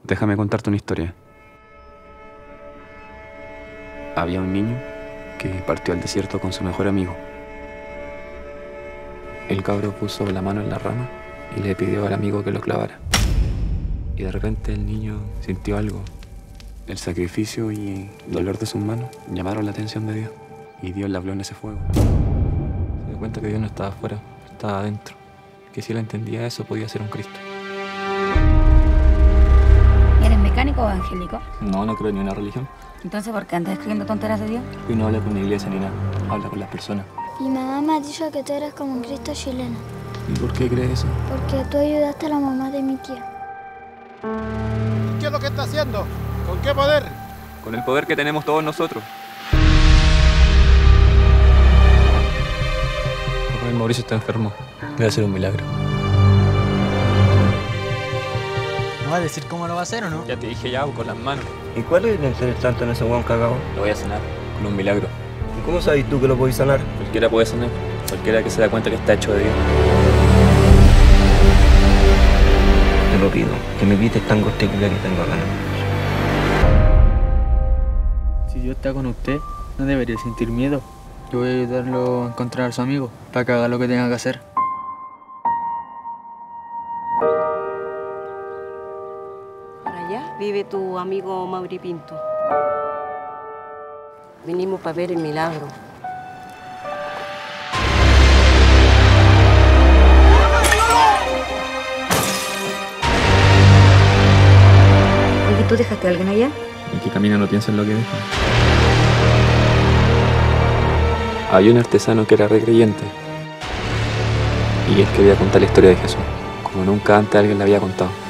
Déjame contarte una historia. Había un niño que partió al desierto con su mejor amigo. El cabro puso la mano en la rama y le pidió al amigo que lo clavara. Y de repente el niño sintió algo. El sacrificio y el dolor de sus manos llamaron la atención de Dios. Y Dios le habló en ese fuego. Se dio cuenta que Dios no estaba afuera, estaba adentro. Que si él entendía eso, podía ser un Cristo. ¿Eres mecánico o evangélico? No creo ni en una religión. Entonces, ¿por qué andas escribiendo tonteras de Dios? Y no habla con la iglesia ni nada, habla con las personas. Mi mamá me ha dicho que tú eres como un Cristo chileno, ¿Y por qué crees eso? porque tú ayudaste a la mamá de mi tía. ¿Qué es lo que está haciendo? ¿Con qué poder? Con el poder que tenemos todos nosotros. El Mauricio está enfermo. Debe ser un milagro. ¿No vas a decir cómo lo va a hacer o no? Ya te dije ya, con las manos. ¿Y cuál es la intención de tanto en ese hueón cagado? Lo voy a sanar con un milagro. ¿Y cómo sabes tú que lo podés sanar? Cualquiera puede sanar. Cualquiera que se da cuenta que está hecho de Dios. Te lo pido, que me quites esta angustia que tengo acá. Si Dios está con usted, no debería sentir miedo. Yo voy a ayudarlo a encontrar a su amigo para que haga lo que tenga que hacer. Para allá vive tu amigo Mauri Pinto. Vinimos para ver el milagro. Oye, ¿tú dejaste a alguien allá? El que camina no piensa en lo que deja. Había un artesano que era re creyente. Y él quería contar la historia de Jesús, como nunca antes alguien la había contado.